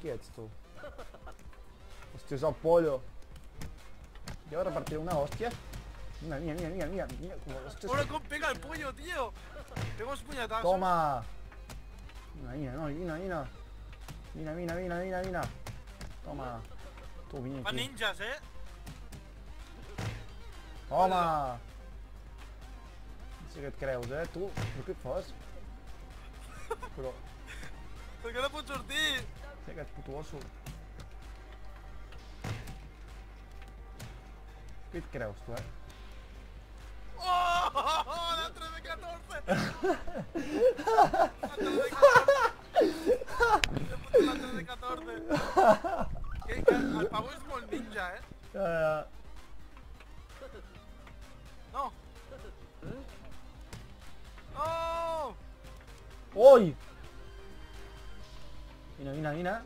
Qui ets, tu? Hòstia, és el pollo. Jo repartiré una hòstia. Mira, mira, mira, mira, mira, mira. Hòstia, ¡Ahora cómo pega el puño, tío! Pegamos puñetazos. toma. Mira, mira, no, mira, mira. Mira, mira, mira, mira, mira. Toma. Tu, vine Van aquí. ninjas, Toma. No sé què et creus, tu. Però què et fas? Però... Per què no pots sortir? Té aquest puto osso. Què et creus, tu, ¡Oh! ¡La 3 de 14! ¡La 3 de 14! ¡La 3 de 14! El pavo és molt ninja, No! ¡Oh! Ui! Vine, vine, vine.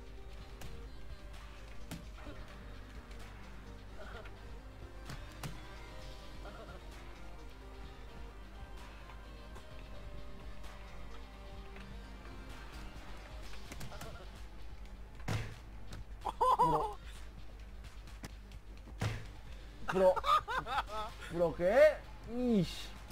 Però què? Ix!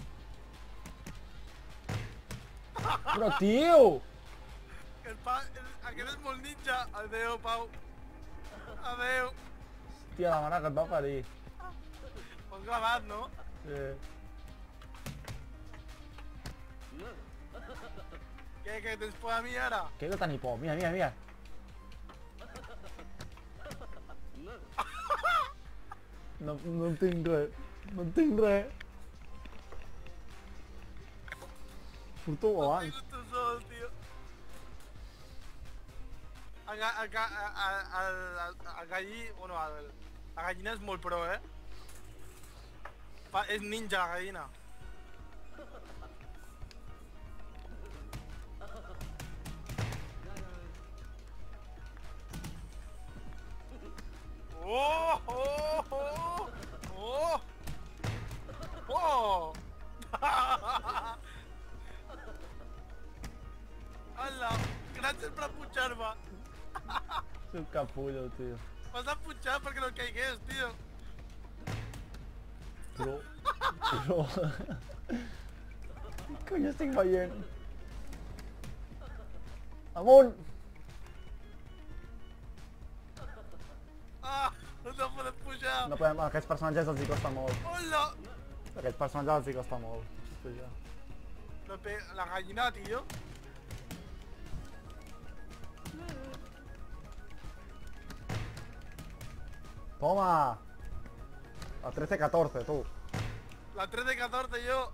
Però, tio! Aquest és molt ninja. Adéu, Pau. Adéu. Hòstia, la mare que et va parir. Ho has gravat, no? Sí. Què tens por a mi ara? Què he de tenir por? Mira, mira, mira. No en tinc res. No en tinc res. Surto abans. Tinc tu sol, tio. El gallí... Bueno, la gallina és molt pro, És ninja, la gallina. Oh! Oh! Oh! Oh! Oh! Hola! Gràcies per pujar-me! És un capullo, tio. M'has de pujar perquè no caigués, tio! Però... Què cony estic veient? Amunt! Ah! No podem pujar! No podem... A aquests personatges els hi costa molt. Hola! A aquests personatges els hi costa molt. Pujar. La gallina, tio. Toma! La 13-14, tu. La 3 de 14, jo.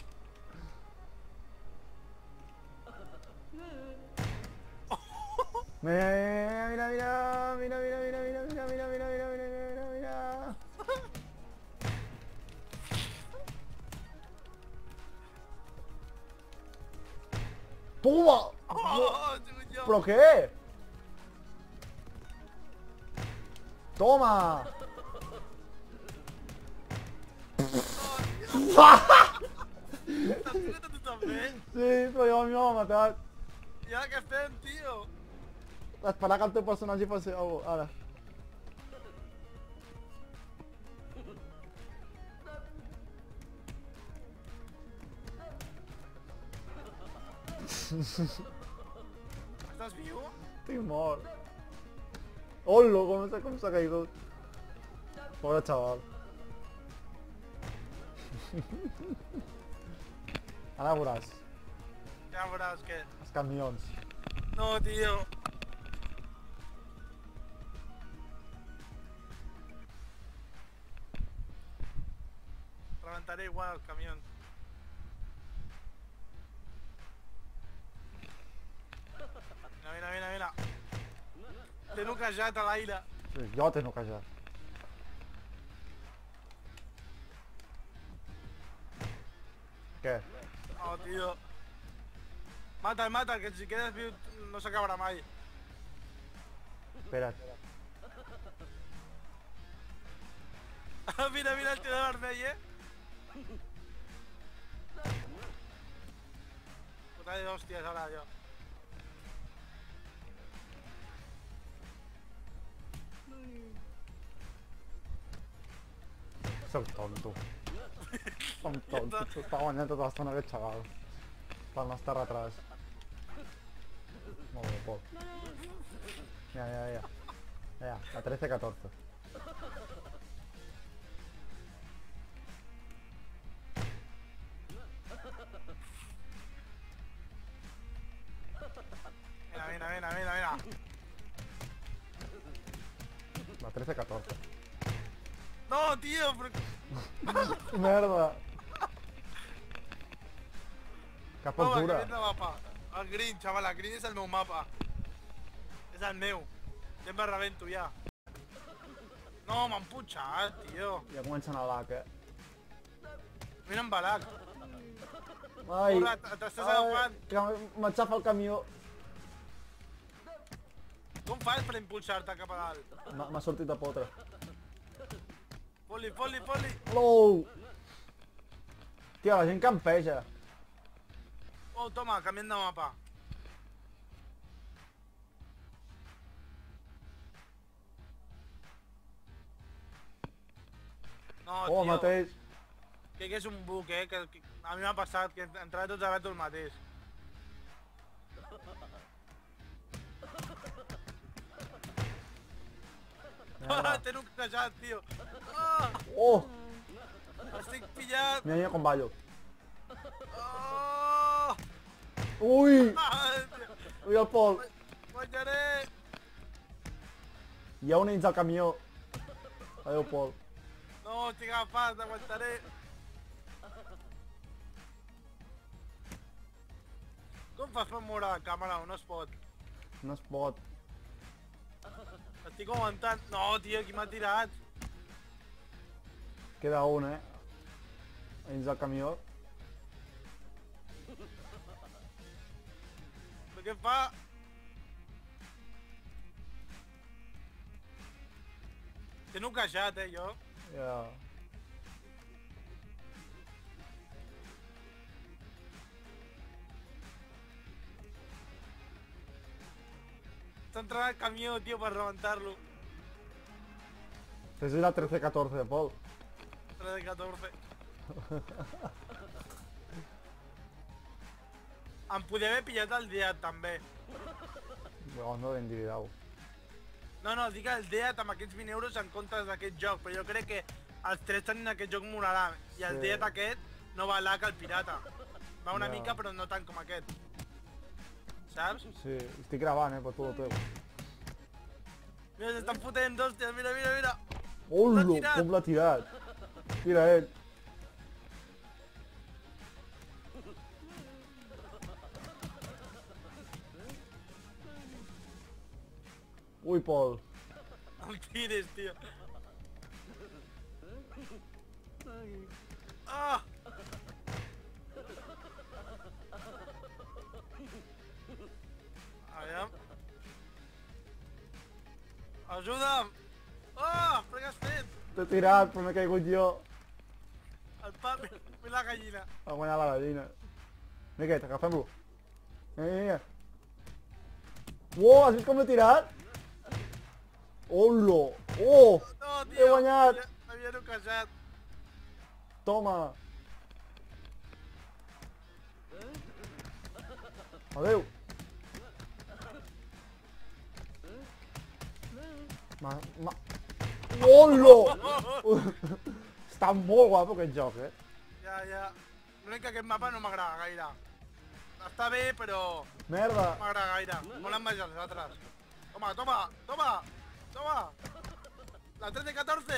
Mira, mira, mira, mira, mira, mira, mira, mira, mira, mira, mira, mira, mira, mira. Toma! Oh, jo. Però què? Toma! T'has ficat a tu també? Sí, però jo a mi m'ha matat. I ara què fem, tio? Esperar que el teu personatge faci alguna cosa. Ara. Estàs viu? Estic mort. Hola, com s'ha caigut. Pobre xaval. Ara veuràs. Ja veuràs què. Els camions. No, tio. Reventaré igual el camió. Mira, mira, mira, mira. T'he noquejat a l'aire. Sí, jo t'he noquejat. Què? Oh, tio. Mata, que si quedes viu no s'acabarà mai. Espera't. Mira, mira el tio de vermell, Puta de hòsties ara, jo. Soc tonto. Som tontos. Està guanyant tota l'estona aquest xaval. Pel nostre retras. Molt bé, Pol. Ja. A 13-14. Mira. A 13-14. No, tío, pero... Merda. Que No, postura. aquest és el mapa. El green, xaval, el green és el meu mapa. És el meu. Ja em rebento, ja. No, m'han putxat, tio. Ja comencen a l'AC, Mira en Balak. Ai, Corre, t'estàs agafant. que m'aixafa el camió. Com fas per impulsar-te cap a dalt? M'ha sortit de potre. Foli. LOL! Tia, la gent campeja. Oh, toma, canviem de mapa. No, Oh, tio. el mateix. Que és un bug, que a mi m'ha passat, que entrava tots a veure el mateix. Merda. Tens un creixat, tio. Ah, Oh! estic pillat. Mira com ballo. Oh, Ui! tio. Ui, el Pol. Guanyaré. Hi ha un dins del camió. Adéu, Pol. No, estic agafat, aguantaré. Com fas per moure la càmera? No es pot. No es pot. Estic aguantant. No, tio, qui m'ha tirat? Queda un, Dins del camió. Però què fa? Tens un caixat, jo. Ja. Està entrant al camió, tio, per rebentar-lo. Esa es la 13-14, Pol. 3 de 14. Em podia haver pillat el Deat, també. No ben dividau. No, dic el Deat amb aquests 20 euros en comptes d'aquest joc, però jo crec que els 3 tenint aquest joc molarà. I el Sí. Deat aquest no va l'AC el pirata. Va una Ja. mica, però no tant com aquest. Saps? Sí, estic gravant, per tot el teu. Mira, s'estan fotent, hòstia, mira. Olo, L'ha tirat. com l'ha tirat. Mira ell. Ui, Pol. El tires, tio. Ah! Aviam. Ajuda'm! Ah! Però què has fet? T'he tirat, però m'he caigut jo. El pa... Mira la gallina. Va guanyar la gallina. Mira aquest, agafem-lo. Mira. Uau, has vist com l'he tirat? Olo! Oh! No, tio! He guanyat! Havia noquejat. Toma! Adéu! Olo! Està molt guapo aquest joc, Ja. L'únic que aquest mapa no m'agrada gaire. Està bé, però Merda! no m'agrada gaire. Molen més els altres. Toma! La 3 de 14!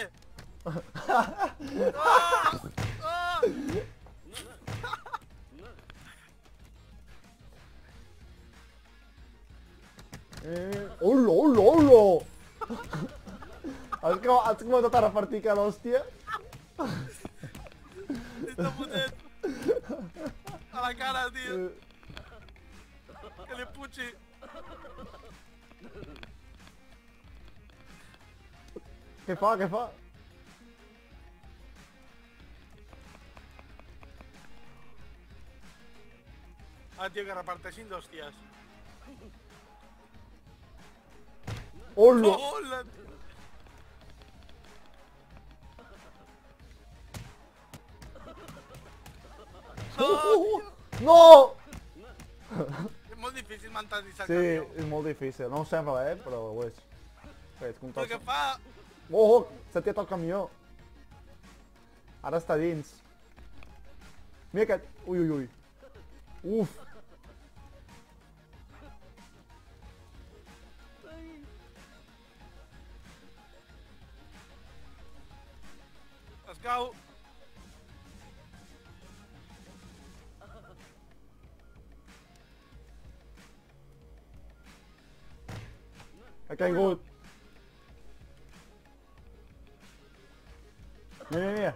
Ah! Ah! Olo! Has començat a repartir cada hòstia? Està fotent! A la cara, tio! Que li putxi! Què fa? Ah, tio, que reparteixin d'hòsties. Olo! Hola! No! És molt difícil mentalitzar el Sí, camió. és molt difícil. No ho sembla, però ho és. Ves, Però què fa? Oh, s'ha tirat el camió. Ara està dins. Mira aquest. Ui, ui, ui. Uf. Es cau. Ha caigut. Mira, mira.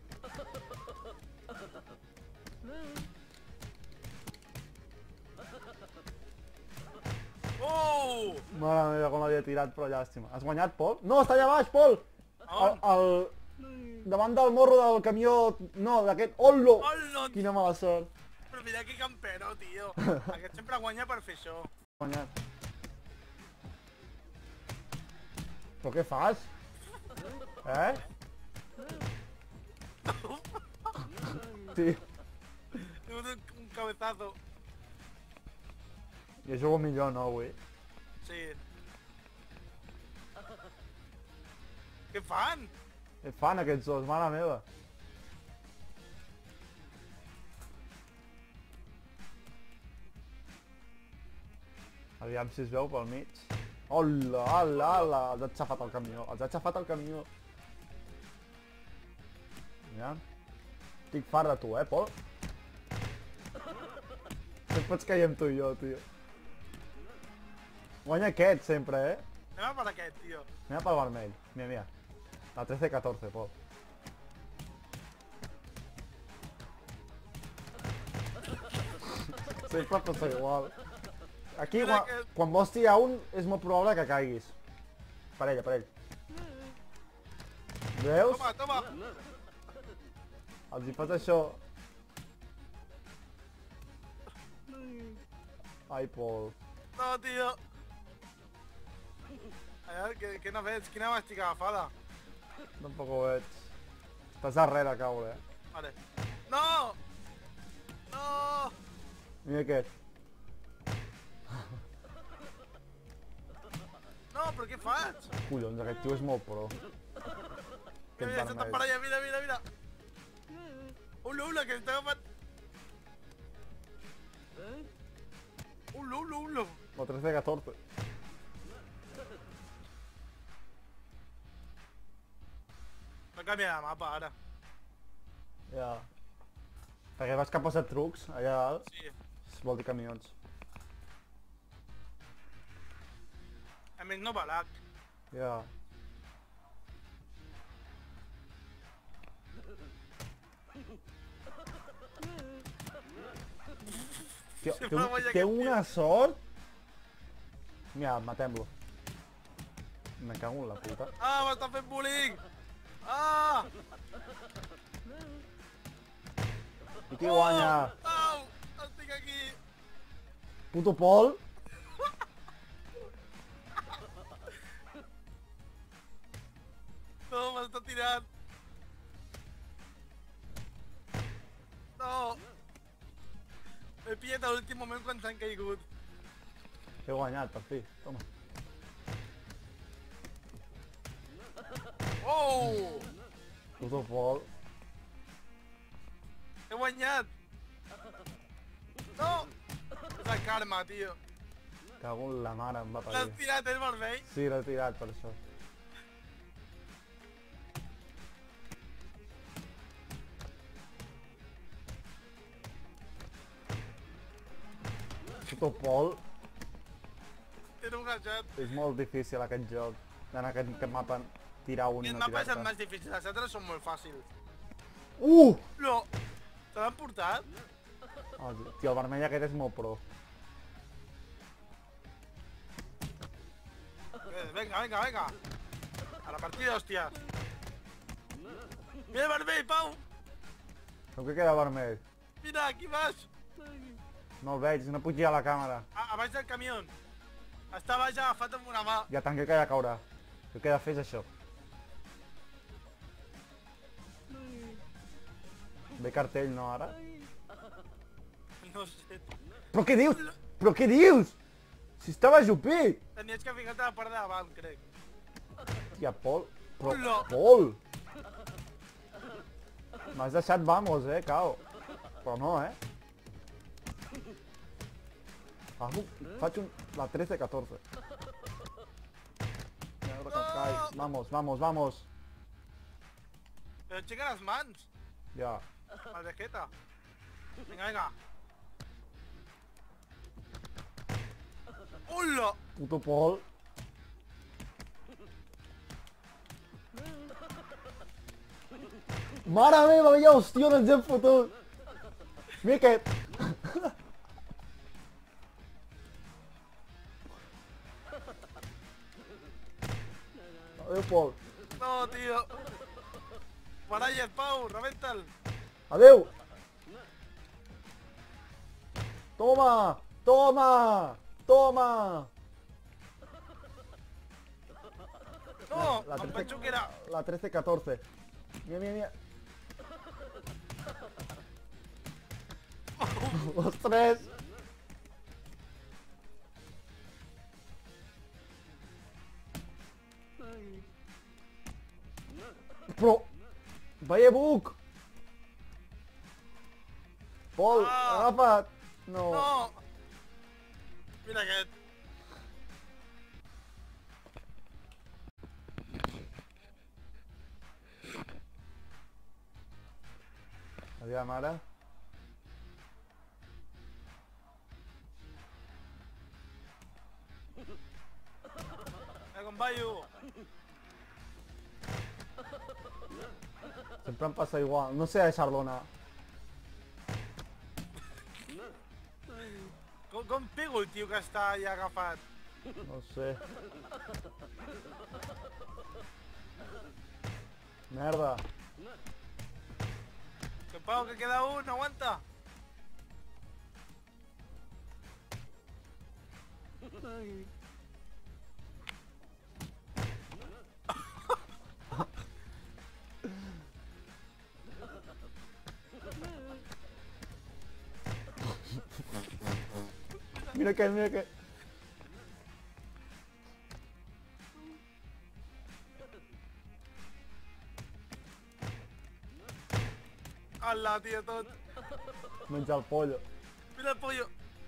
Oh! Mare meva, com l'havia tirat, però llàstima. Has guanyat, Pol? No, està allà baix, Pol! Davant del morro del camió... No, d'aquest... Ollo! Hola! Quina mala sort. Però mira que campero, tio. Aquest sempre guanya per fer això. Guanyat. Però què fas? Eh? Sí. Un cabezazo. Jo jugo millor, no, avui? Sí. Què fan? Què fan aquests dos, mare meva? Aviam si es veu pel mig. Hola, hola, hola! Els ha xafat el camió, els ha xafat el camió. Mira. Estic fart de tu, Pol? Sempre ens caiem tu i jo, tio. Guanya aquest, sempre, Anem a per aquest, tio. Mira pel vermell. Mira, mira. La 13-14, Pol. Sempre passa igual. Aquí, quan vols tirar un, és molt probable que caiguis. Per ella, per ell. Veus? Toma, toma. Els hi fas això. Ai, Pol. No, tio. A veure, què no veig? Quina m'estic agafada? Tampoc ho veig. Estàs darrere a caure, Vale. No! No! Mira aquest. No, però què faig? Collons, aquest tio és molt pro. Mira, mira, s'està per allà, mira, mira, mira. Ula, ula, que està agafant. Ula, ula, ula. La 13-14. Va canviar de mapa, ara. Ja. Perquè vas cap a set trucs, allà dalt. Sí. Es vol dir camions. A més, no balac. Ja. Tio, té una sort. Mira, matem-lo. Me cago en la puta. Ah, m'està fent bullying! Ah! I qui guanya? Au! Estic aquí! Puto Pol? No, m'està tirant! No! He pillat a l'últim moment quan s'han caigut. He guanyat, per fi. Toma. Oh! Puto Pol. He guanyat! No! És el karma, tio. Cago en la mare, em va L'has parir. tirat, el vermell? Sí, l'he tirat per això. Puto Pol. Era un rajat. És molt difícil aquest joc. En aquest mapa tirar un I i el no mapa és el tirar-te. més difícil, els altres són molt fàcils. No! Te l'han portat? Oh, tio, el vermell aquest és molt pro. Venga, venga, venga. A la partida, hòstia. Mira el vermell, Pau. Com que queda vermell? Mira, aquí baix. No el veig, no puc girar la càmera. A baix del camió. Està baix agafat amb una mà. Ja tanqué que ja caurà. El que he de fer és això. Ve cartell, no, ara? No sé. Però què dius? Però què dius? Si estava ajupit! Tenies que ficar-te a la part de davant, crec. Tia, Pol. Però, Hola. Pol! M'has deixat vamos, cao. Però no, Faig la 13-14. Mierda, que em caic. Vamos, vamos, vamos. Pero checa las mans. Ja. Al Vegeta. Venga, venga. ¡Hola! Puto Pol. Mare meva, ja, hòstia, on ens hem fotut! Mira aquest! Adéu, Pol. No, tío. Baralla el Pau, revéntalo. Adéu! Toma! Toma! Toma! No, La em 13 penso que era... La 13-14. Mira, mira, mira. Los tres. Però... Vaya buc! Pol, agafa't! No. No! Mira aquest. Aviam, ara. Com ballo. Sempre em passa igual. No sé deixar-lo anar. Com pego el tio que està allà agafat? No sé. Merda. Que Pau, que queda un, aguanta. Mira que, mira que. Hola, tío, tot. Menja el pollo. Mira el pollo.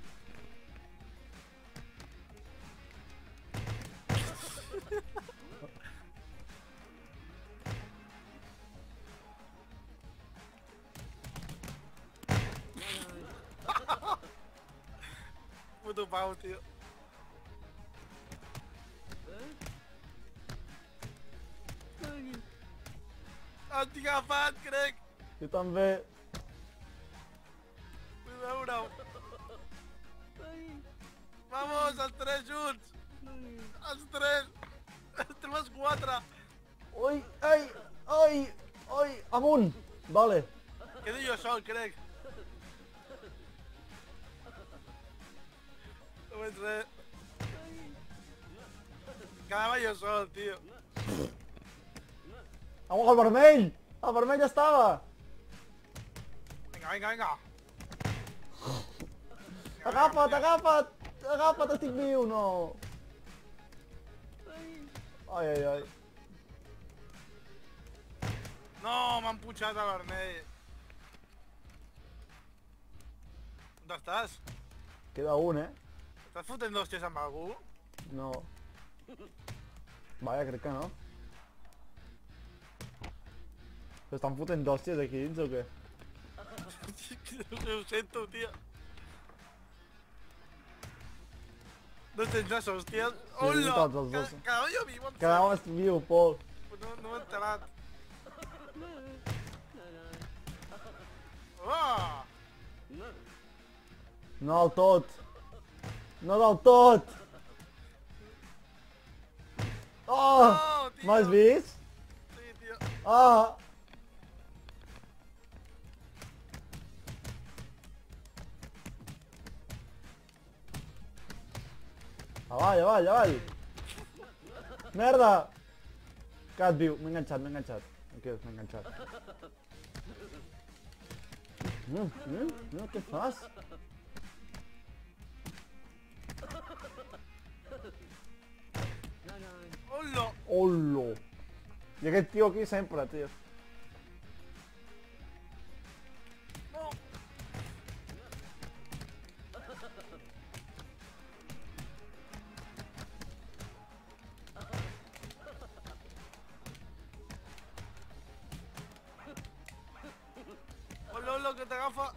Puto Pau, tío. Estic agafat, crec. Jo també. Vull veure-ho. Vamos, els tres junts. Els tres. Estem els quatre. Ui, ai, ai, ai, amunt. Vale. Quedo jo sol, crec. No veig res. Quedava jo sol, tio. Vamos al vermell. El vermell ja estava. Vinga, vinga, vinga. Agafa't, agafa't. Agafa't, estic viu, no. Ai, ai, ai. No, m'han punxat a vermell. On estàs? Queda un, Estàs fotent d'hòsties amb algú? No. Vaja, crec que no. S'estan fotent d'hòsties aquí dins o què? Ho sento, tia. No tens les hòsties? Hola! tots els dos. Quedava jo viu, em Quedàvem viu, Pol. sembla. No m'he enterat. Oh! No del tot. No del tot. Oh! No, tio. M'has vist? Sí, tio. Ah! Avall, avall, avall! Merda! Quedat viu, m'he enganxat, m'he enganxat. Aquí, m'he enganxat. Què fas? Hola. Hola. I aquest tio aquí sempre, tio. No. Hola, hola, que t'agafa.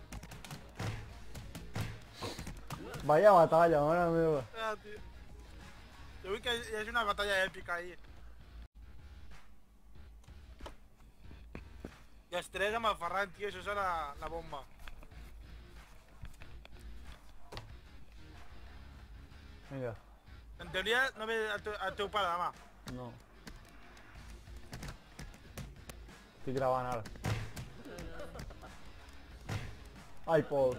Vaya batalla, mare meva. Ja, tio. Jo vull que hi hagi una batalla èpica ahir. I els tres amb el Ferran, tio, això serà la bomba. Vinga. En teoria no ve el teu pare demà. No. Estic gravant ara. Ai, Pol.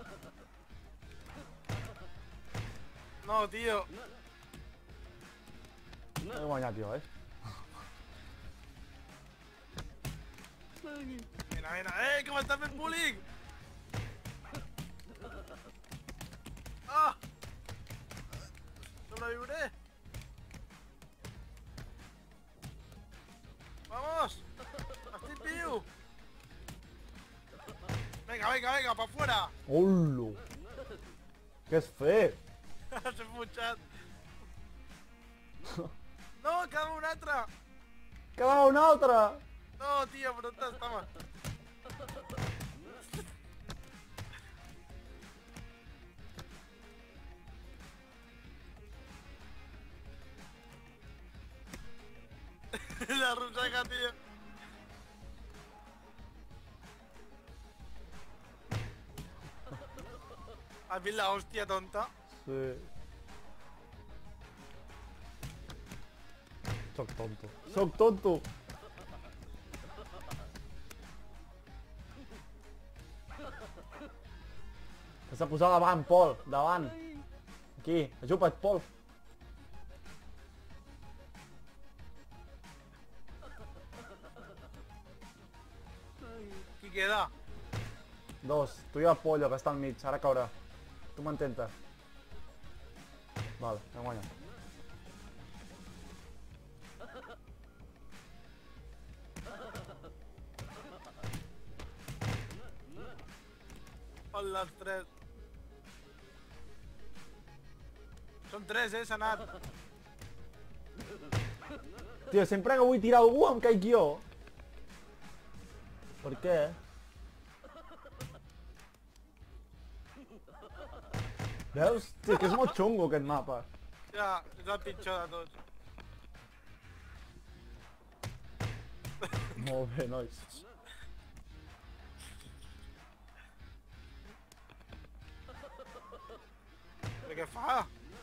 No, tio. He guanyat jo, Mira, mira. Que m'està fent bullying! Ah! Sobreviuré! ¡Vamos! ¡Estic viu! Venga, venga, venga, pa fuera! Hola. Què has fet? S'ha punxat. No, quedava un altre! Que va un altre! No, tio, però on estava? La rusaca, tio. Has vist la hòstia tonta? Sí. Soc tonto. Soc tonto! T'has de posar davant, Pol. Davant. Aquí. Ajupa't, Pol. Qui queda? Dos. Tu i el pollo, que està al mig. Ara caurà. Tu m'ententes. Vale, he guanyat. Hola, els tres. Són tres, s'ha anat. Tio, sempre que vull tirar algú em caic jo. Per què? Veus? Tio, que és molt xungo aquest mapa. Ja, és el pitjor de tots. Molt bé, nois. Però què fa?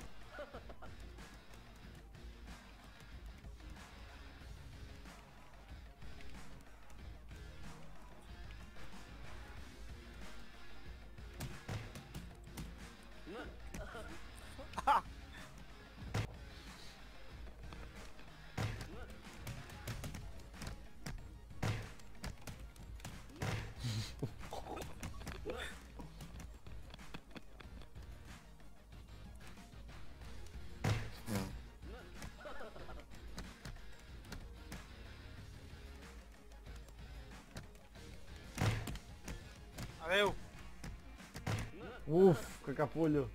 Adeu. Uf, que capullo.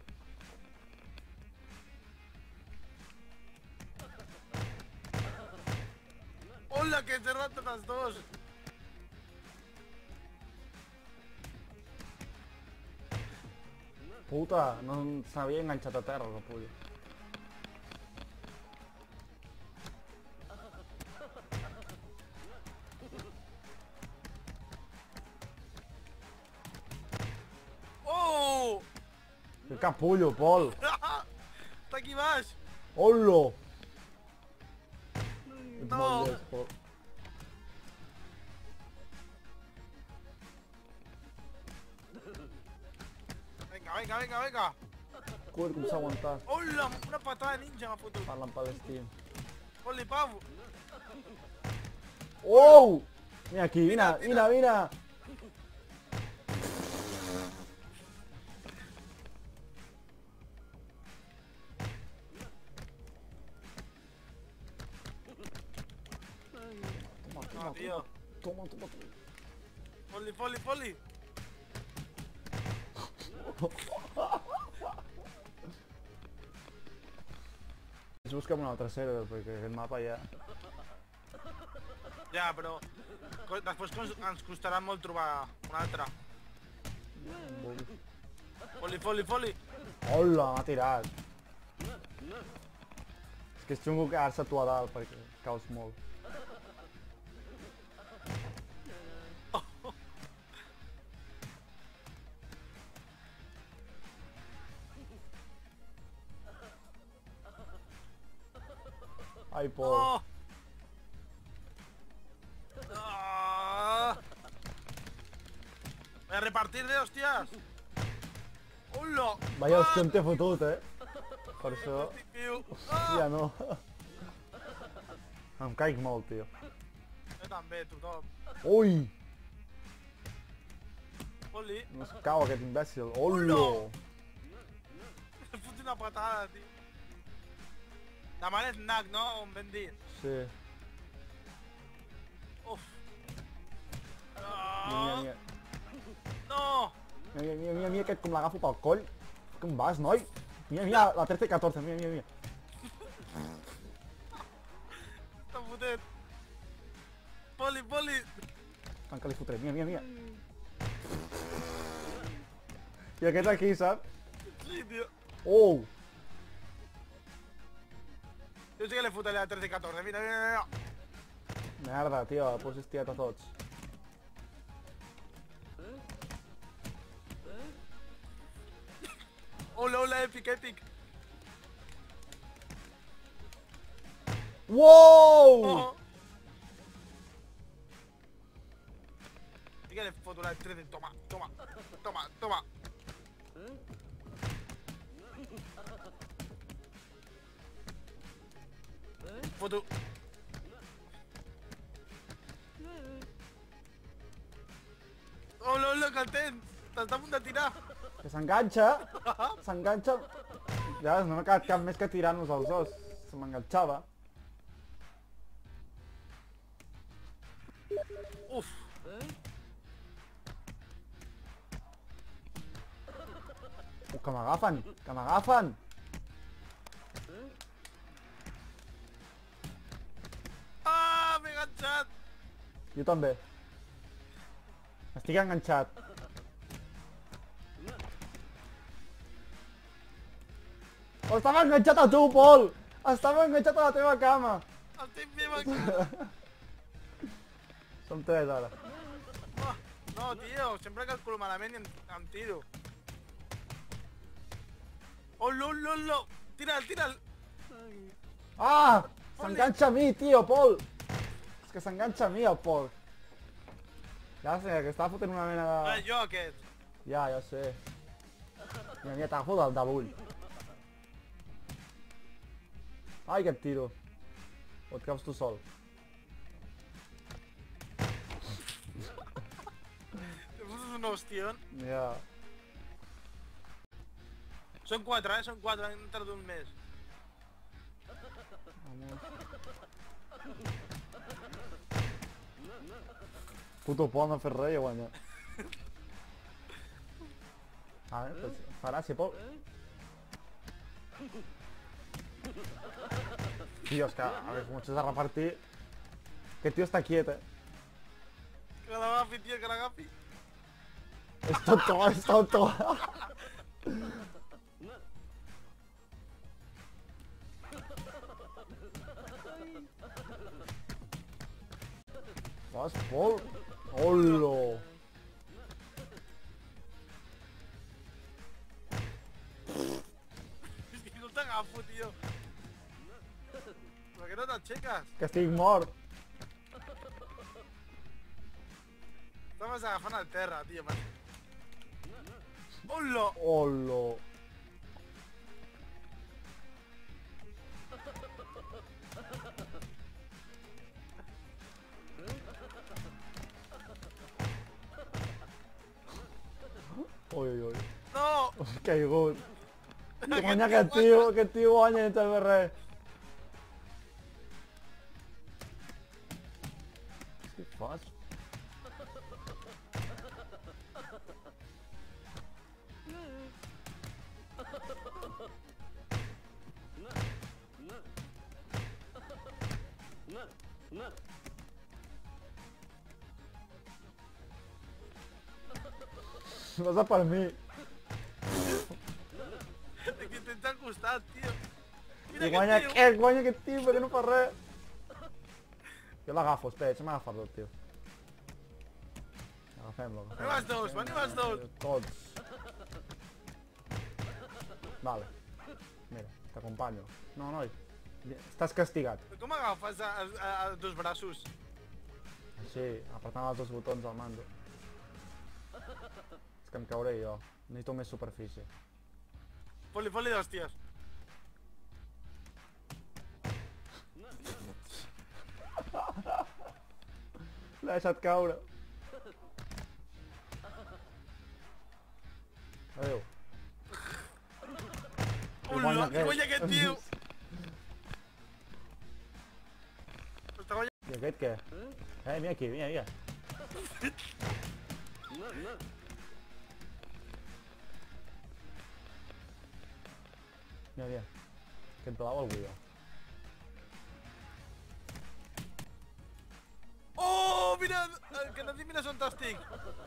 Hola, que he roto los dos. Puta, no s'havia enganxat a terra, el capullo. Oh! Que capullo, Pol. Està aquí baix. Hola. Ets No. molt llest, Pol. Venga, venga, venga, venga. Curt, com s'ha aguantat. Hola, una patada ninja m'ha fotut. Parla en palestí. Hola, pavo. Oh! Mira aquí, mira, mira, mira. No, tío. Toma, toma, toma. Foli, foli, foli. Ens busquem un altre server, perquè aquest mapa ja... Ja, però... Després ens costarà molt trobar un altre. Foli, foli, foli. Hola, m'ha tirat. És que és xungo quedar-se tu a dalt, perquè caus molt. Ai, Pol. Oh. Ah. Voy a repartir de hostias. Hola. Vaya hòstia, on t'he fotut, Per això... Ah. Ja no. Em caic molt, tio. Jo també, tothom. Ui! Foli. No es cau aquest imbècil. Hola! Em fot una patada, tio. Demanes NAC, no? On ben dir. Sí. Uf. Mira, Ah. mira, No. mira, aquest com l'agafo pel coll. Com vas, noi? Mira, la 13-14, mira. Està fotent. Foli, foli. Tant que li fotré, mira. I aquest aquí, saps? Sí, tio. Oh! Jo sí que li fotré la 13 i 14. Mira. Merda, tio, pues estiat a tots. Hola, epic. Wow! Oh. Sí que le foto la 13. Toma. Foto. Hola, content. T'està a punt de tirar. Que s'enganxa! S'enganxa! Ja, no m'ha quedat cap més que tirant-nos els dos. Se m'enganxava. Uf. Que m'agafen! Ah, m'he enganxat. Jo també. Estic enganxat. Oh, estava enganxat a tu, Pol! Estava enganxat a la teva cama! Estic viu aquí. Som tres, ara. Oh, no, tio, sempre calculo malament i em tiro. Hola. Tira'l. Ah! S'enganxa a mi, tio, Pol! És que s'enganxa a mi, el Pol. Ja sé, que estava fotent una mena No de... és jo, aquest. Ja sé. Mira, t'agafo del de l'ull. Ai, que et tiro. O et caus tu sol. Te foses un hostion. Ja. Són 4, són 4, han tardut un mes. Puto Pol no ha fet res i ha guanyat. A veure, pues, farà si Pol. Tio, és que, a veure, comences a repartir... Aquest tio està quiet, Que l'agafi, tio, que l'agafi. És tonto. Vas, Pol. Hola. És que no t'agafo, tio. Per què no t'aixeques? Que estic mort. Estaves agafant el terra, tio. Hola. Hola. Ui. No! He caigut. Que guanya aquest tio guanya sense fer res. És que Vas a per mi. Que tens al costat, tio. Mira I guanya tio. aquest tio, perquè no fa res. Jo l'agafo, espera, deixa'm agafar-lo, tio. Agafem-lo. Veniu els dos, veniu els dos. Tots. Vale. Mira, t'acompanyo. No, noi. Estàs castigat. Com agafes els dos braços? Així, apretant els dos botons al mando. És que em cauré jo. Necessito més superfície. Fot-li d'hòsties. L'ha deixat caure. Adéu. Hola, que guanya aquest tio. Està guanyant. I aquest què? Mira aquí, mira. Mira. Aquest blau el vull jo. Oh, mira, que no et mira on estic.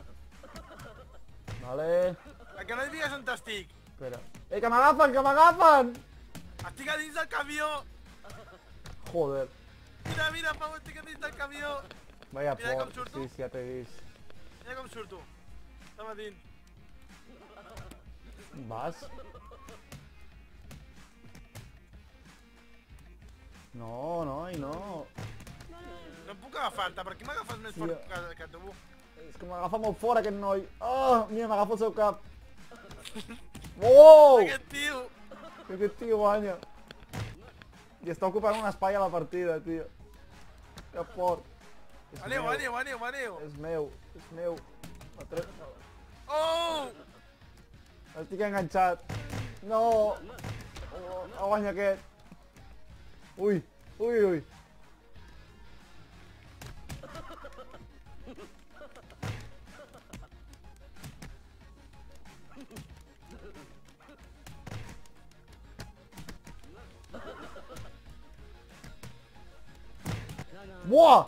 Vale. Que no et digues on estic. Espera. Que m'agafen, que m'agafen! Estic a dins del camió. Joder. Mira, Pau, estic a dins del camió. Vaya Mira com por. surto. Sí, ja t'he vist. Mira com surto. Estem a dins. Vas? No, noi, no. No puc agafar-te, per què m'agafes més fort que tu? És que m'agafa molt fort aquest noi. Oh, mira, m'agafa el seu cap. Oh! Aquest tio. Aquest tio guanya. I està ocupant un espai a la partida, tio. Que fort. Aneu. És meu. Oh! Estic enganxat. No! Oh, guanya aquest. Ui. Buah!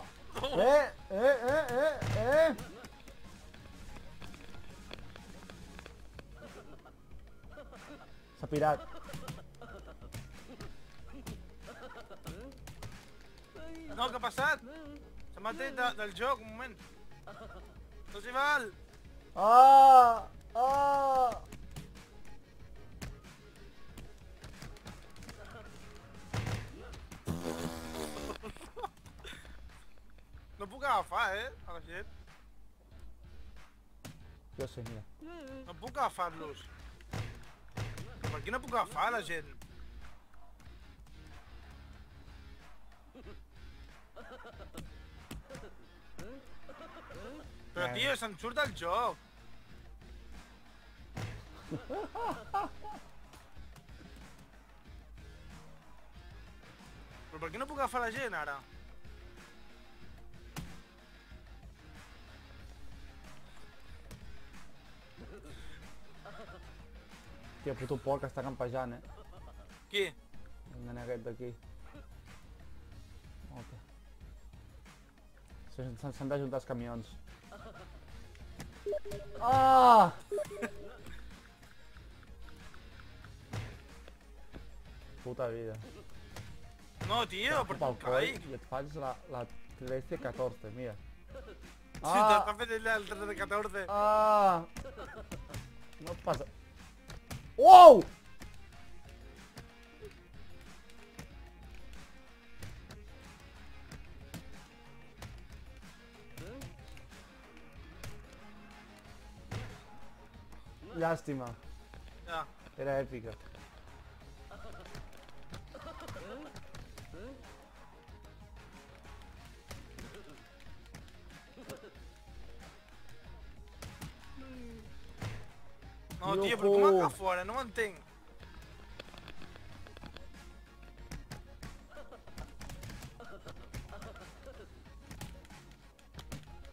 S'ha pirat. No, què ha passat? Se m'ha tret del joc, un moment. No s'hi val. Ah! No puc agafar, a la gent. Jo sé, mira. No puc agafar-los. Però per què no puc agafar la gent? Però tio, se'm surt del joc. Però per què no puc agafar la gent ara? Tia, puto porc està campejant, Qui? El nen aquest d'aquí. S'han d'ajuntar els camions. Ah! Puta vida. No, tio, per Pel què coll caic? i et faig la 13-14, mira. Si t'està fent ella el 13-14. No et passa... Uou! Llàstima. Ja. Era èpica. No, tio, però com acaba fora? No m'entenc.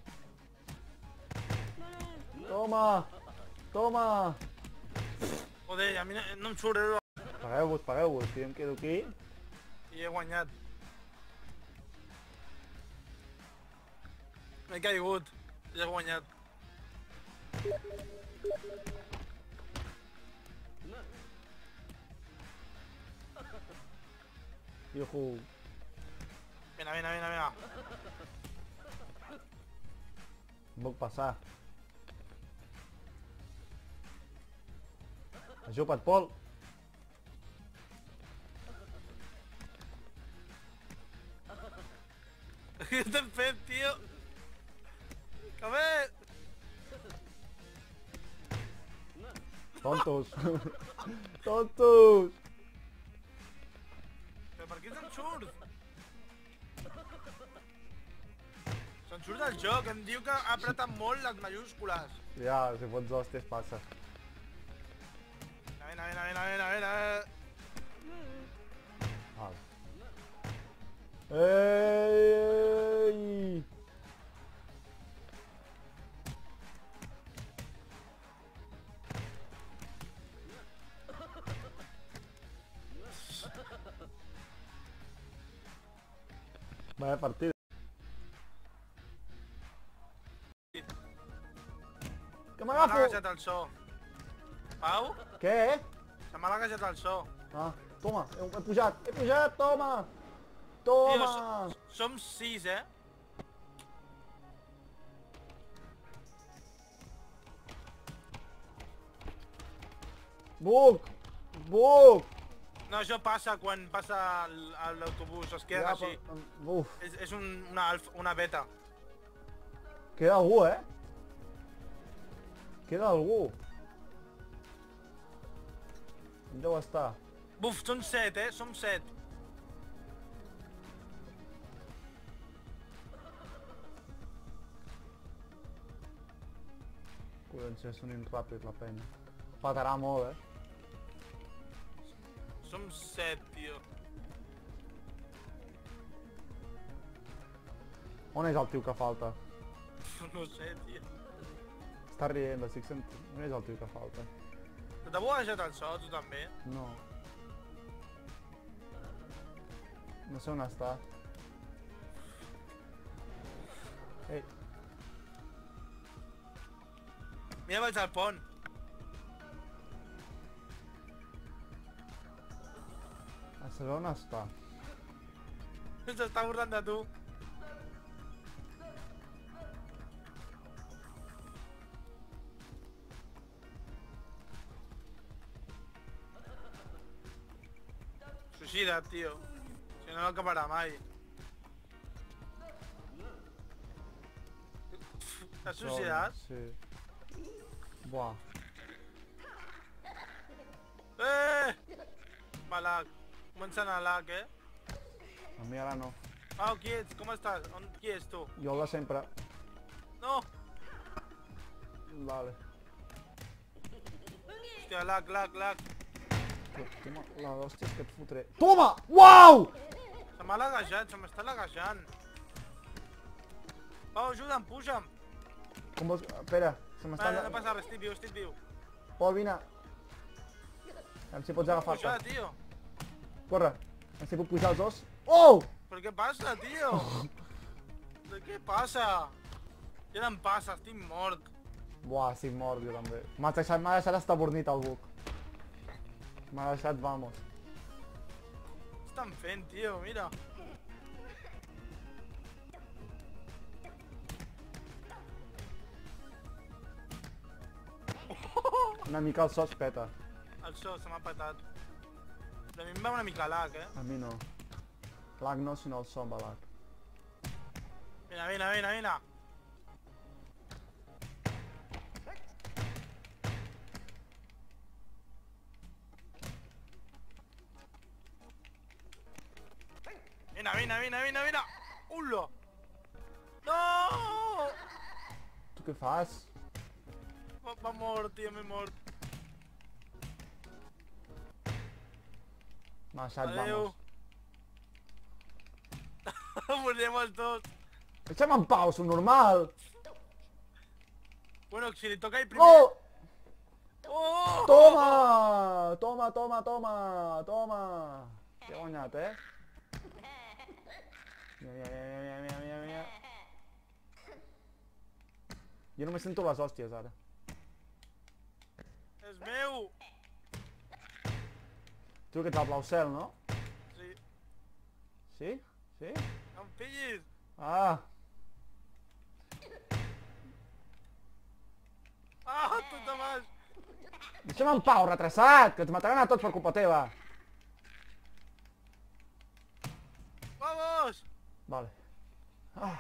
Toma! Toma! Joder, a mi no em surt, Pagueu-vos, que jo em quedo aquí. i he guanyat. M'he caigut, i he guanyat. Iuhu. Vine. Em puc passar. Ajupa't, Pol. Què estem fent, tio? Come! Tontos. Tontos. Però per què se'n surt? Se'n surt del joc, em diu que ha apretat molt les mayúscules. Ja, si fots hòsties passa. Vine. Val. Ei! Vaya partida. Que M'ha m'agafo! laguejat el so. Pau? Què? Se m'ha laguejat el so. Ah, toma, he pujat, toma! Tio, Toma! som 6, eh? Buc! Buc! No, això passa quan passa l'autobús, es queda així. Uf, És una beta. queda algú, eh? Queda algú. On deu estar? Buf, són 7, eh? Som 7. Collons, és unint ràpid la penya. Patarà molt, eh? Som 7, tio. On és el tio que falta? No sé, tio. Està rient, estic sentint. On és el tio que falta? T'ha buguejat el so, tu també? No. No sé on està. Ei, Mira, vaig al pont. a saber on està. S'està burlant de tu. Suïcida't, tio. Si no acabarà mai. T'has suïcidat? Sí. Buah. Malac. Comença a anar lag, eh? A mi ara no. Pau, qui ets? Com estàs? Qui ets tu? Jo el de sempre. No! Vale. Hòstia, lag. Toma, la hòstia és que et fotré. Toma! Uau! Se m'ha laguejat, se m'està laguejant. Pau, ajuda'm, puja'm. Com vols... Espera, se m'està... No passa res, estic viu. Pol, vine. Aviam si pots agafar-te. Pujar, tio. Corre. Aviam si puc pujar els dos. Oh! Però què passa, tio? De què passa? Ja no em passa, estic mort. Buah, estic mort jo també. M'ha deixat estabornit el buc. M'ha deixat, vamos. Què estan fent, tio? Mira. Una mica el so es peta. El so se m'ha petat. Però a mi em va una mica lag, eh? A mi no. Lag no, sinó el so em va lag. Vine. Vine. Ulo! No! Tu què fas? Va mort, tio, m'he mort. M'ha deixat, Adeu. vamos. Morirem els dos. Deixa'm en pau, sou normal. Bueno, si li toca el primer... Oh! Oh! Toma! toma, toma, toma, toma. Que he guanyat, eh? Mira, mira, mira, mira, mira, mira. Jo només sento les hòsties, ara. És meu! Tu que ets al blau cel, no? Sí. Sí? Sí? No em pillis! Ah! Ah, tu te vas! Deixa'm en pau, retrasat, que ens mataran a tots per culpa teva. Vamos! Vale. Ah.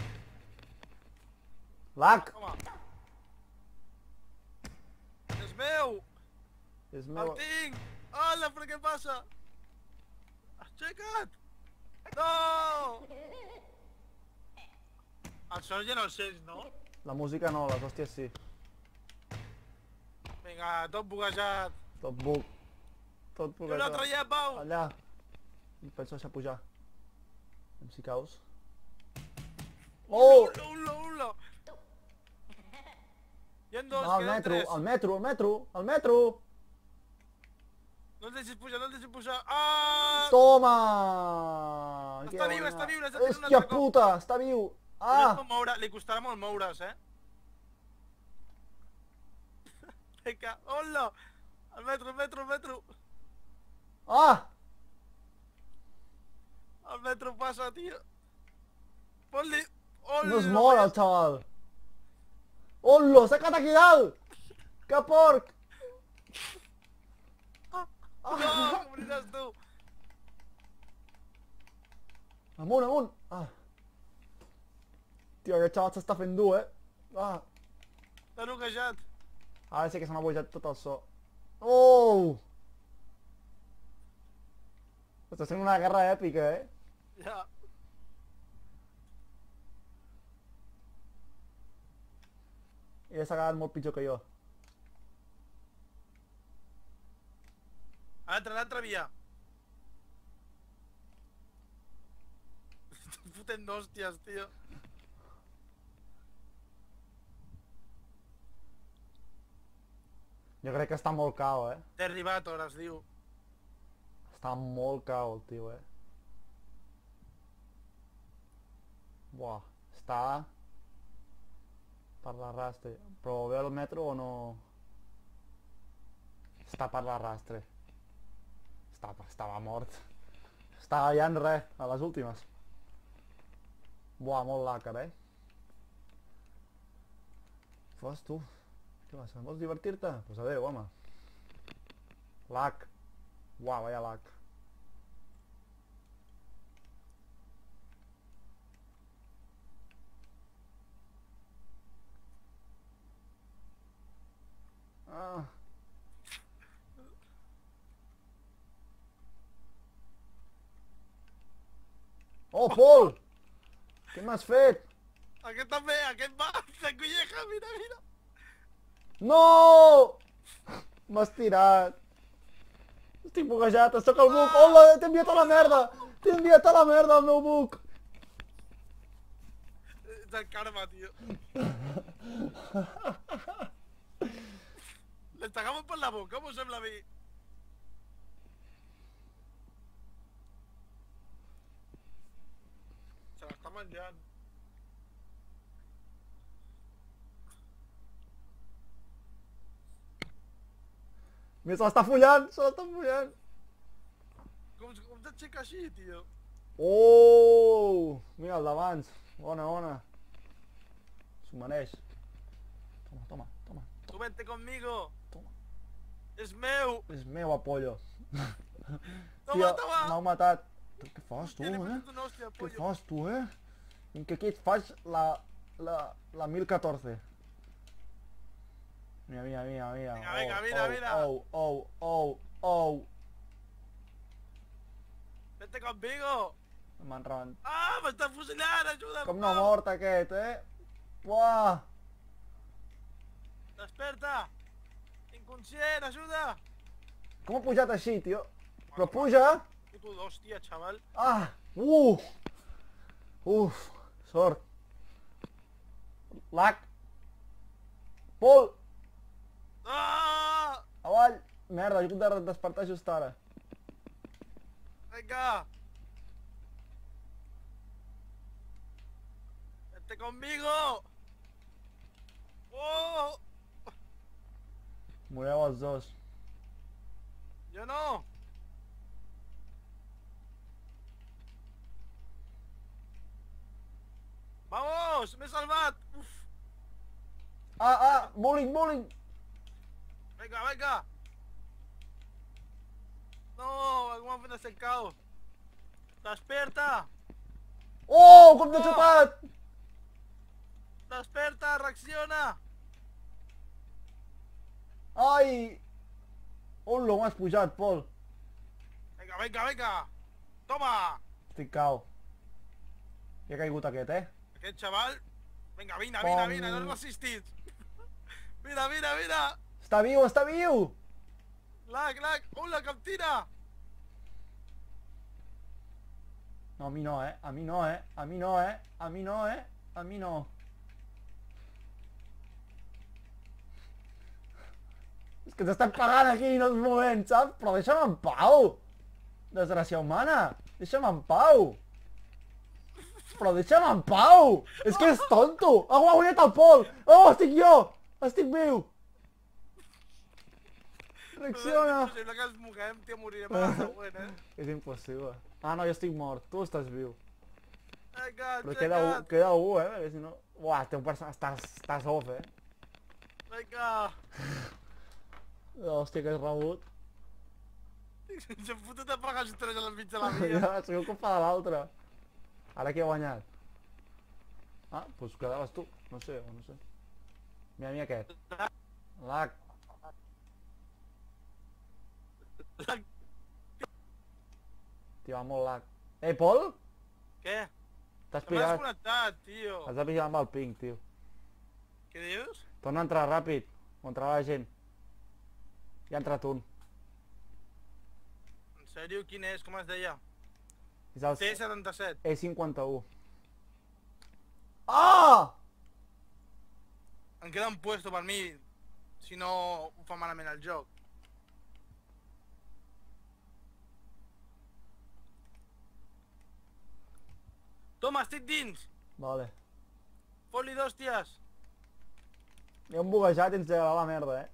Lac! Toma. És meu! És El meu... tinc! Hola, però què passa? Aixeca't! No! El son ja no el sents, no? La música no, les hòsties sí. Vinga, tot buguejat. Tot buc. Tot buc. I un altre ja, Pau! Allà. Em penso deixar pujar. Anem si caus. Oh! Ulo! Hi ha dos, No, el queden metro, tres. el metro, el metro, el metro! No el deixis pujar, no el deixis pujar. Ah! Toma! Està viu, està viu, l'has de tirar un Hòstia altre cop. puta, està viu! No es Ah! pot moure, li costarà molt moure's, eh? Vinga, hola! El metro! Ah! El metro passa, tio. Fot-li... Hola! No es mor el xaval! Hola, s'ha quedat aquí dalt! Que porc! No, com aniràs tu? Amunt, amunt! Ah! Tio, aquest xaval s'està fent dur, eh? Ah! T'ha noquejat. Ara sí que se m'ha bojat tot el so. Oh! Està sent una guerra èpica, eh? Ja. Ella s'ha quedat molt pitjor que jo. L'altra via. Estan fotent d'hòsties, tio. Jo crec que està molt cao, eh? Derribator, es diu. Està molt cao el tio, eh? Buah, està... per l'arrastre. Però ve el metro o no? Està per l'arrastre. Estava mort. Estava ja en res, a les últimes. Buah, molt làcar, eh? Què fas tu? Què passa? Vols divertir-te? Doncs pues adéu, home. Lac. Buah, vaya lac. Ah. Oh, Pol! Què m'has fet? Aquest també, aquest va. La colleja, mira. No! M'has tirat. Estic buguejat, sóc el buc. Hola, t'he enviat a la merda! T'he enviat a la merda el meu buc! És el karma, tio. Les tagaven per la boca, m'ho sembla a mi. Se l'està menjant. Mira, se l'està follant, se l'està follant. Com t'aixeca així, tio? Oh! Mira, el d'abans. Bona. S'ho mereix. Toma. Tu vente conmigo. Toma. És meu. És meu, Apollo. Toma. M'hau matat. Què fas, tu, Ja li he eh? fotut una hòstia, Què pollo. fas, tu, eh? En que aquí et faig la 1014. Mira. Vinga, mira. Oh. Vente conmigo. M'han rebent. Ah, m'està fusillant, ajuda'm. Com no ha mort aquest, eh? Buah! Desperta. Inconscient, ajuda. Com ha pujat així, tio? Però puja! Puto d'hòstia, xaval. Ah! Uf! Sort! Lac! Pol! Ah! Avall! Merda, he hagut de despertar just ara. Venga. Vente conmigo. Oh. Moreu els dos. Yo no. Vamos, me he salvat. Uf. Bullying, bullying! Venga, venga. No, algú m'ha fet secado. Desperta. Oh, com t'he xupat! Desperta, reacciona. Ai! On l'ho m'has pujat, Pol? Venga, venga, venga. Toma. Estic cao. I ha caigut aquest, eh? Aquest chaval. Venga, vine, vine, vine, no resistis. Mira, mira, mira. Està viu, està viu! Lag, lag. Hola, que em tira. No, a mi no, eh? A mi no, eh? A mi no, eh? A mi no, eh? A mi no. És que t'estan pagant aquí i no et movent, saps? Però deixa'm en pau! Desgràcia humana! Deixa'm en pau! Però deixa'm en pau! És que és tonto! Ha guanyat el Pol! Oh, estic jo! Estic viu! Reacciona! És impossible que ens moguem, tio, morirem a la següent, eh? És impossible. Ah, no, jo estic mort. Tu estàs viu. Vinga, Però aixeca't. queda un, eh? Perquè si no... Uah, teu personatge... Estàs off, eh? Vinga. Hòstia, que has rebut. S'ha fotut a pagar els tres a l'enmig de la via. Ja, sóc culpa de l'altre. Ara qui ha guanyat? Ah, doncs quedaves tu. No sé, o no sé. Mira aquest. Lag. Lag. Tio, va molt lag. Ei, Pol? Què? T'has M'has pillat. desconnectat, tio. Has de pillar amb el ping, tio. Què dius? Torna a entrar ràpid. O entrarà la gent. Ja ha entrat un. En sèrio, quin és? Com es deia? És el C77. E51. Ah! Em queda un puesto per mi, si no ho fa malament el joc. Toma, estic dins! Vale. Fot-li d'hòsties! Hi ha un buguejat i ens llegarà la merda, eh?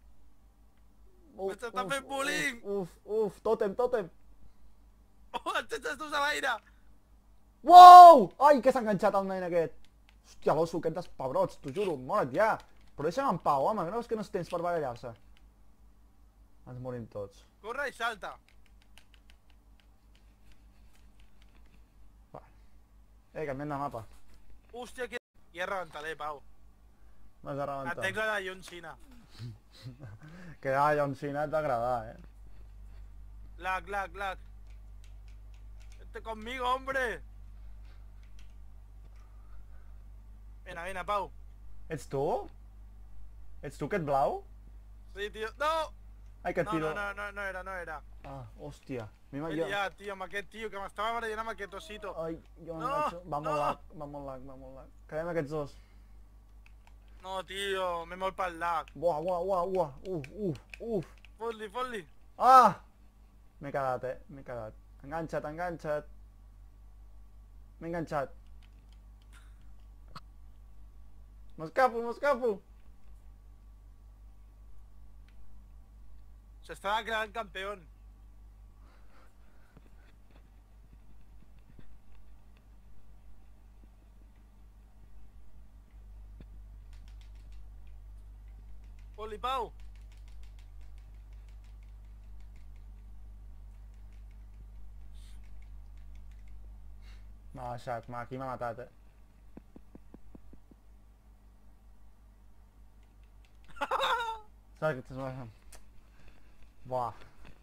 M'està fent bullying! Uf, tòtem, tòtem! Oh, et tens els dos a l'aire! Wow! Ai, que s'ha enganxat el nen aquest! Hòstia, l'osso, aquest dels pebrots, t'ho juro, mora't ja! Però deixa'm en pau, home, que no és que no és temps per barallar-se. Ens morim tots. Corre i salta! Va. Canviem de mapa. Hòstia, que... I és rebentalé, Pau. M'has de La rebentar. tecla de John Cena. Que ja, John Cena et va agradar, eh? Lag, lag, lag. Vente conmigo, hombre. Vine, vine, Pau. Ets tu? Ets tu aquest blau? Sí, tio. No! Ai, que et No, tiro... no, no, no era, no era. Ah, hòstia. He liat, tio, amb aquest tio que m'estava barallant amb aquest osito. Ai, jo No, m'enganxo. Va molt no. lag, va molt lag, va molt lag. Quedem aquests dos. No, tio, m'he molt pel lag. Buah, buah, buah, buah. Uf. Fot-li, fot-li. Ah! M'he quedat, m'he quedat. Enganxa't, enganxa't. M'he enganxat. M'escapo, m'escapo. S'està declarant campeón. Fot-li, Pau. M'ha deixat, aquí m'ha matat, Saps que t'has... Buah.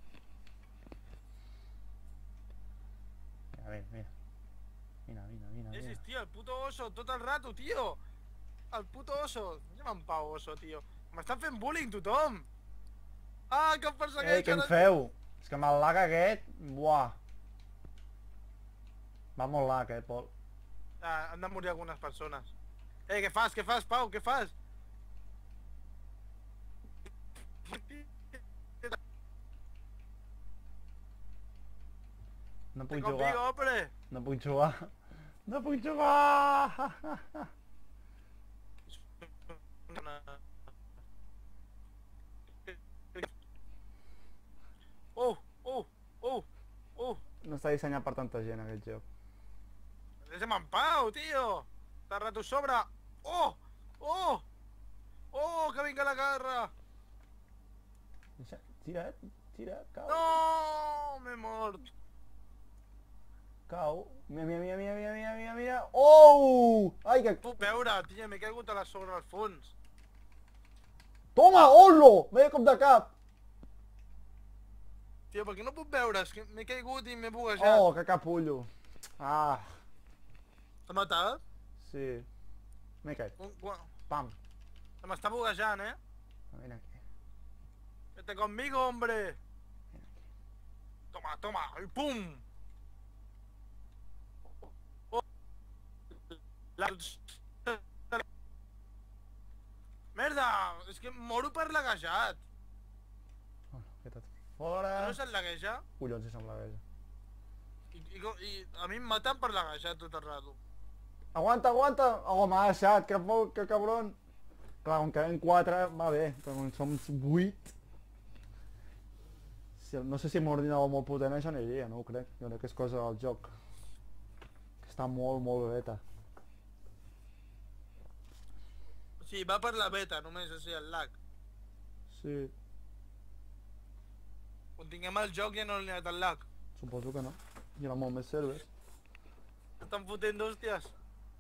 Mira. Ese, tío, el puto oso, todo el rato, tío. El puto oso. No llaman pau oso, tío. M'estan fent bullying, tothom. Ah, que em persegueix. Què em feu? És que amb el lag aquest... Buah. Va molt lag, Pol. Ah, han de morir algunes persones. Què fas, Pau, què fas? No Estoy puc conmigo, jugar. hombre. No puc jugar. No puc jugar! Oh, oh, oh, oh. No està dissenyat per tanta gent, aquest joc. Deixa'm en pau, tio. T'ha rato sobre. Oh, oh, oh, que vinga la guerra. Tira, tira, cau. No, m'he mort. Cau. Mira, mira, mira, mira, mira, mira, mira, mira. Oh! Ai, que... Puc veure, tia, m'he caigut a la sobre al fons. Toma, holo! Meia cop de cap. Tio, per què no puc veure? És que m'he caigut i m'he buguejat. Oh, que capullo. Ah, T'ha matat? sí. M'he caigut. Pam. Se m'està buguejant, eh? Mira aquí. Vete conmigo, hombre. Toma, toma, y pum. Oh. La... Merda, és que moro per laguejat. Oh, queda't fora. No se't lagueja? Collons, si se'm lagueja. I a mi em maten per laguejat tot el rato. Aguanta, aguanta! Oh, m'ha deixat, que cabron. Clar, com queden 4, va bé, però com som 8... No sé si amb un ordinador molt potent això aniria, no ho crec. Jo crec que és cosa del joc. Que està molt, molt beta. Sí, va per la beta, només així el lag. Sí, Quan tinguem el joc ja no li ha anat el lag. suposo que no. Hi ha molt més servers. Estan fotent d'hòsties.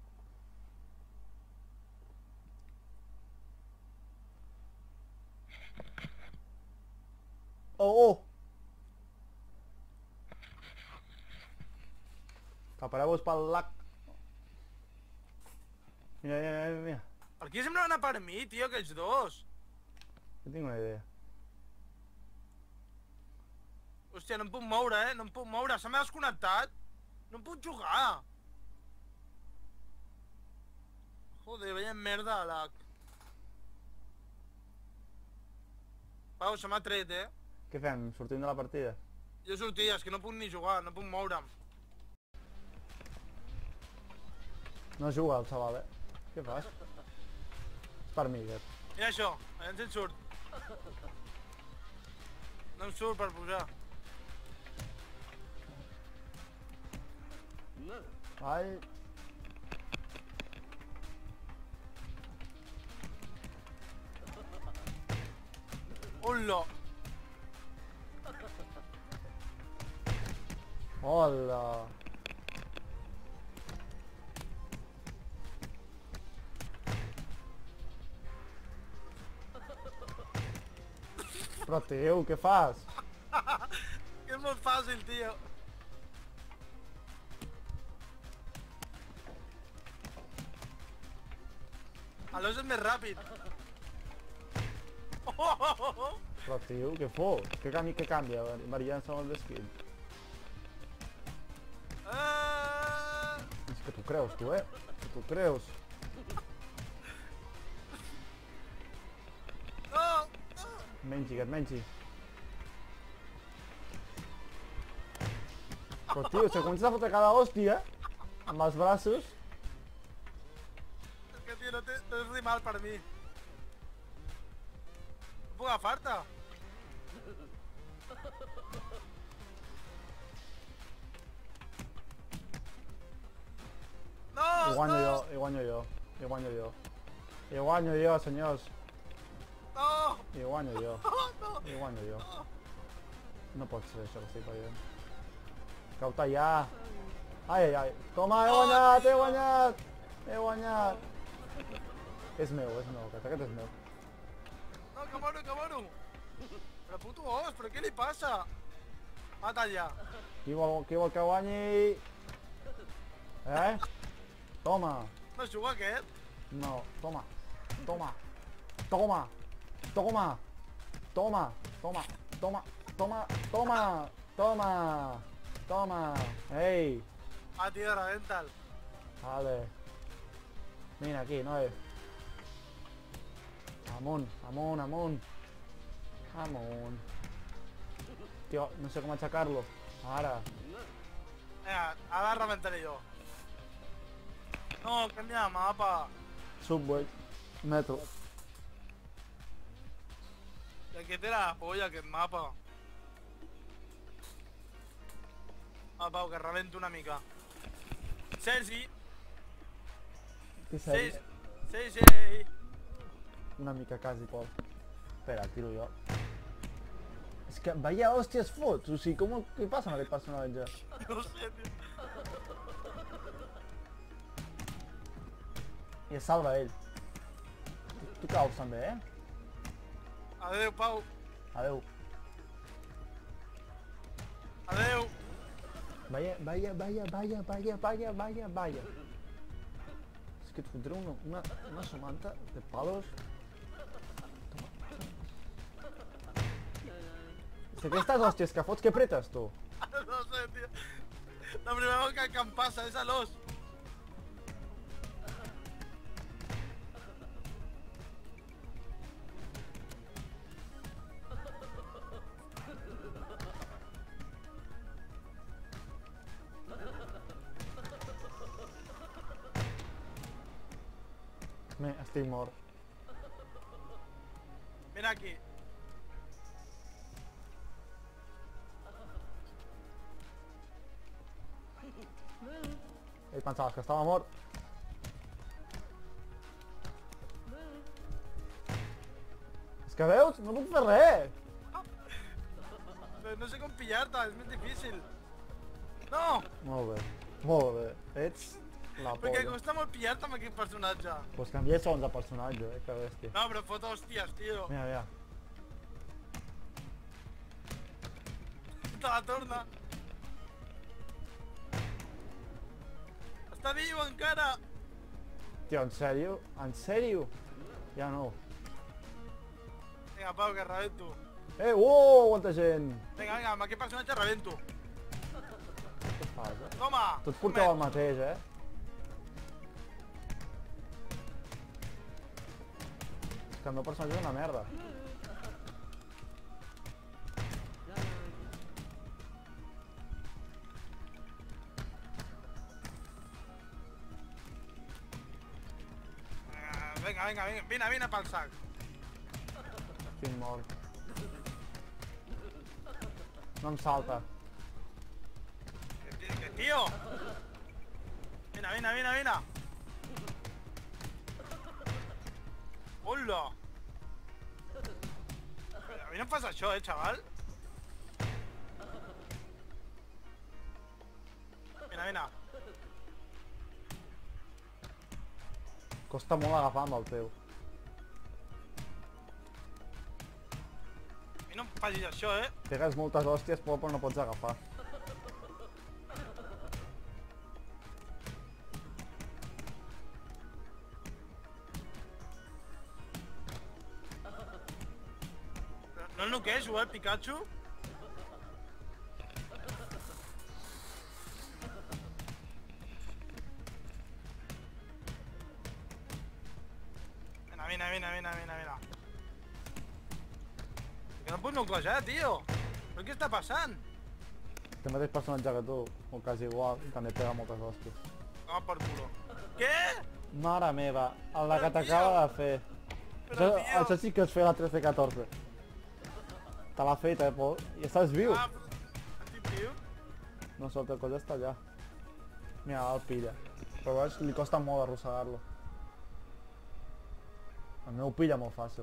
Oh, oh! Prepareu-vos pel lag. Mira, mira, mira, mira. Per què sembla anar per mi, tio, aquells dos? Jo tinc una idea. Hòstia, no em puc moure, no em puc moure. Se m'ha desconnectat. No em puc jugar. Joder, veia merda a lag. Pau, se m'ha tret, Què fem? Sortim de la partida? Jo sortia, és que no puc ni jugar, no puc moure'm. No juga el xaval, Què fas? És per mi, aquest. Mira això, allà ens en surt. No em surt per pujar. Ai... Hola! Hola! Però tio, què fas? Que és molt fàcil, tio. Aleshores és més ràpid. Però tio, què fos? Què canvia? Variant segons l'esquil. És que t'ho creus, tu, Que t'ho creus. No! Mengi, que et mengi. Però tio, se comença a fotre cada hòstia amb els braços. És que, tio, no és rimal per mi. No puc agafar-te. No, I guanyo no, jo, i guanyo jo, i guanyo jo. I guanyo jo, senyors. no, I guanyo jo, no. i guanyo jo. No pot ser això que estic veient. Cau-te ja. Ai, ai, ai. Toma, he guanyat, he guanyat! He guanyat! És meu, aquest és meu. No, que moro, que moro. Però puto os, però què li passa? Mata ja. Qui vol que guanyi? Toma! No es juga aquest? No, toma, toma, toma, toma, toma, toma, toma, toma, toma, toma, toma, ei, Ah, tio, reventa'l. vale, vine aquí, noi, amunt, amunt, amunt, amunt, tio, no sé com aixecar-lo, ara, Vinga, ara rebentaré jo. No, canvia de mapa. Subway. Metro. I aquest era la polla, aquest mapa. Ah, Pau, que rebento una mica. Sergi! Què sé? Sergi! Una mica quasi, Pol. Espera, tiro jo. És que vaya hòsties fots, o sigui, què passa amb aquest personatge? No sé, tio. I es salva ell. Tu caus també, eh? Adeu, Pau. Adeu. Adeu. Vaya. És que et fotré una somanta de palos. És que aquestes hòsties que fots, què pretes, tu? No sé, tio. La primera cosa que em passa és a l'os. Estic mort. Vine aquí. Ell pensaves que estava mort. És que veus? No puc fer res! Però no sé com pillar-te, és més difícil. No! Molt bé. Ets la Perquè polla. costa molt pillar-te amb aquest personatge. Pues canvia segons de personatge, que bèstia. No, però fot hòsties, tio. Mira. Te la torna. Està viu encara. Tio, en sèrio? En sèrio? Ja no. Vinga, Pau, que rebento. Quanta gent! Vinga, amb aquest personatge rebento. Què fas, eh? Toma! Tots porteu el mateix, eh? És que el meu personatge és una merda. Vinga, vine pel sac. Estic mort. No em salta. Que tio! Vine. Hola! A mi no em fas això, xaval? Vine. Costa molt agafar amb el teu. A mi no em facis això, Pegues moltes hòsties, però no pots agafar. No el noqueixo, el Pikachu? Vine. Que no puc noquejar, tio. Però què està passant? Té el mateix personatge que tu, o quasi igual, i també pega moltes hòsties. Toma per culo. Què? Mare meva, la que Però, t'acaba tio! de fer. Però, tio! Això sí que es feia la 13-14. Te l'ha fet, Pol. I estàs viu. Ah, estic viu? No sé, el teu coll està allà. Mira, el pilla. Però veus, li costa molt arrossegar-lo. El meu pilla molt fàcil.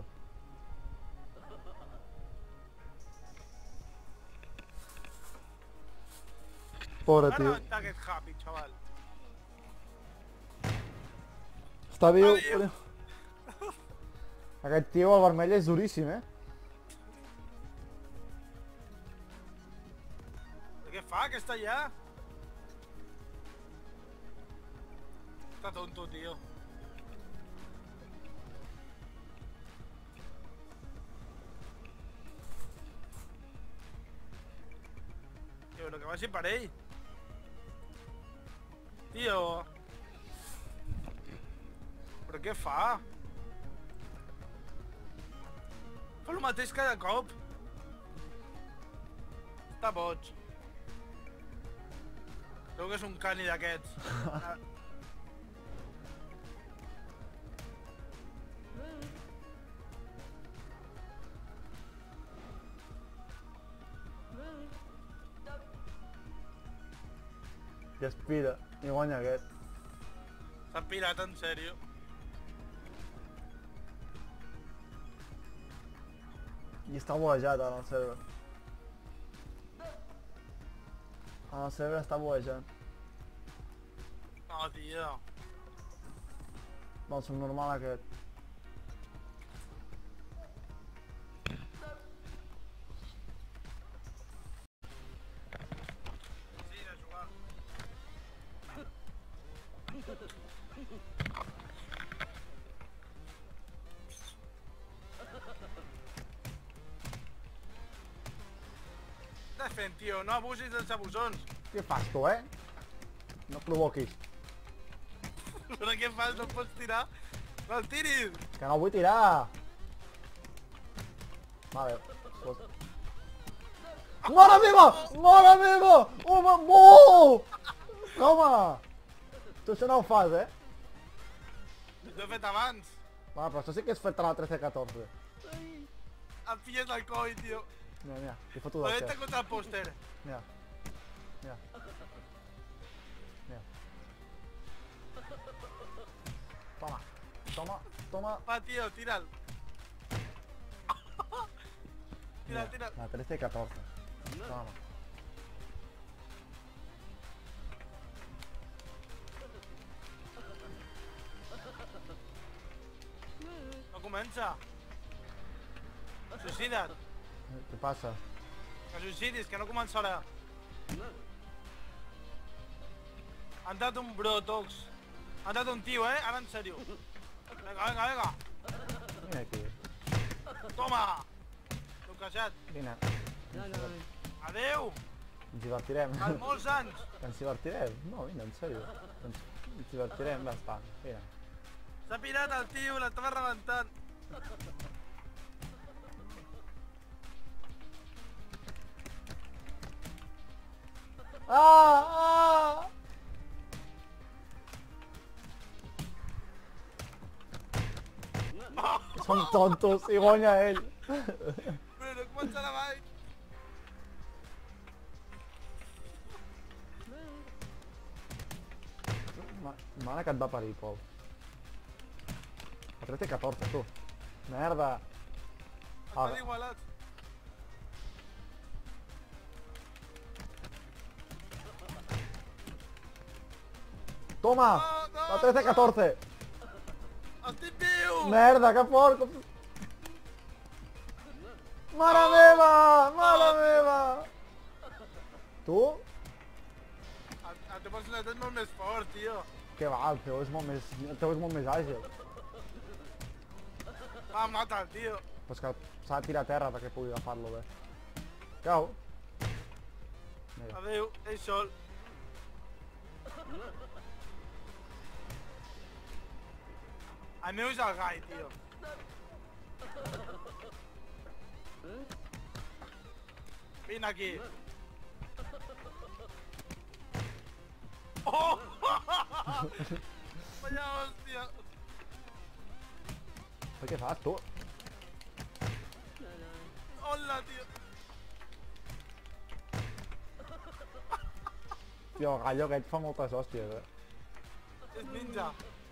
Pobre Va tio. rebentar aquest happy, xaval. Està viu. Està viu. Aquest tio, el vermell, és duríssim, eh? Què fa, que està allà? Està tonto, tio. Tio, lo que va ser per ell. Tio. Però què fa? Fa el mateix cada cop. Està boig. Crec que és un cani d'aquests. I aspira, i guanya aquest. S'ha pirat, en sèrio. I està buejat en el server. En el server està buejant. No, tio. Del subnormal aquest. Sí, de jugar. Estàs fent, tio? No abusis dels abusons. Què fas tu, No provoquis. Però què fas? No pots tirar? No el tiris! És que no vull tirar! Vale, pues... Mare meva! Mare meva! Home, molt! Home! Tu això no ho fas, T'ho he fet abans. Vale, però això sí que és fet a la 13-14. Et pilles del coi, tio. Mira, mira, li foto Però del vete xef. contra el pòster. Mira. Mira. Mira. Toma. Toma. Toma. Va, tio, tira'l. Mira, Tira. la 13-14. Toma. No comença. Suïcida't. Què passa? Que suïcidis, que no començarà. Ha entrat un bro, Tox. Ha entrat un tio, Ara en sèrio. Vinga. Vine aquí. Toma! Bloquejat. Vine. Adeu! Ens divertirem. Per molts anys. Ens divertirem? No, vine, en sèrio. Ens divertirem bastant. Vine. S'ha pirat el tio, l'estava rebentant. Ah! Són tontos i guanya ell. Però no començarà mai. Mare que et va parir, Pol. El 13-14, tu. Merda. Estan igualats. Toma! No, La 13-14. Estic viu! Merda, que fort! Mare meva! Mare meva! Tu? El teu personatge és molt més fort, tio. Què va, el teu és molt més àgil. Va, mata'l, tio. Però és que s'ha de tirar a terra perquè pugui agafar-lo bé. Cau. Mira. Adeu, ell sol. El meu és el gai, tio. Vine aquí. Oh! Vaya hòstia. Per què fas, tu? Hola, tio. Tio, el gallo aquest fa moltes hòsties, És ninja.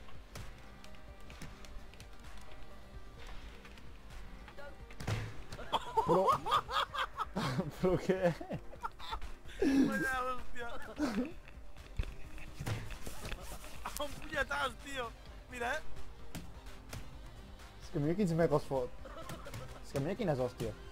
Però... Però què? Vaya hòstia. Un punyetàs, tio. Mira, És que mira quins mecos fot. És que mira quines hòsties.